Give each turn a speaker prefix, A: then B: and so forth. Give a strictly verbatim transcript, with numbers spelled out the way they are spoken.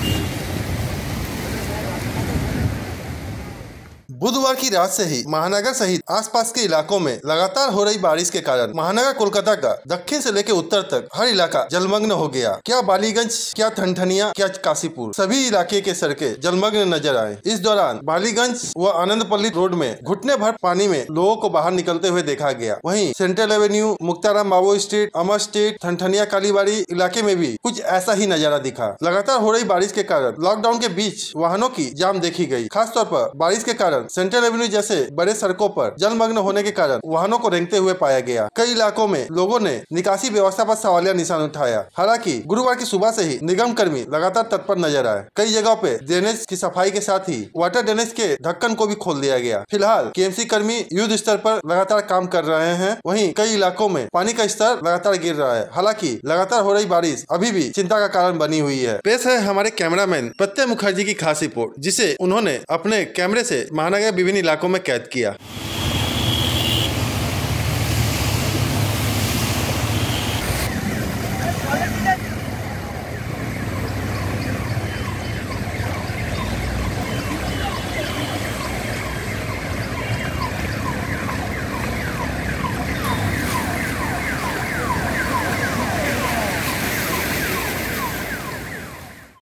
A: बुधवार की रात से ही महानगर सहित आसपास के इलाकों में लगातार हो रही बारिश के कारण महानगर कोलकाता का दक्षिण से लेकर उत्तर तक हर इलाका जलमग्न हो गया। क्या बालीगंज, क्या ठनठनिया, क्या काशीपुर, सभी इलाके के सड़कें जलमग्न नजर आए। इस दौरान बालीगंज व आनंदपल्ली रोड में घुटने भर पानी में लोगों को बाहर निकलते हुए देखा गया। वहीं Central Avenue, Muktaram Babu Street, Amar Street, Thanthania Kalibari इलाके में भी कुछ ऐसा ही नजारा दिखा। लगातार हो रही बारिश के कारण लॉकडाउन के बीच वाहनों की जाम देखी गई। खासतौर पर बारिश के कारण सेंट्रल एवेन्यू जैसे बड़े सड़कों पर जलमग्न होने के कारण वाहनों को रेंगते हुए पाया गया। कई इलाकों में लोगों ने निकासी व्यवस्था पर सवालिया निशान उठाया। हालांकि गुरुवार की सुबह से ही निगम कर्मी लगातार तत्पर नजर आए। कई जगहों पे ड्रेनेज की सफाई के साथ ही वाटर ड्रेनेज के ढक्कन को भी खोल दिया गया। फिलहाल केएमसी कर्मी युद्ध स्तर पर लगातार काम कर रहे हैं। वहीं कई इलाकों में पानी का स्तर लगातार गिर रहा है। हालांकि लगातार हो रही बारिश अभी भी चिंता का कारण बनी हुई है। पेश है हमारे कैमरामैन प्रत्यय मुखर्जी की खास रिपोर्ट, जिसे उन्होंने अपने कैमरे से महानगर विभिन्न इलाकों में कैद किया।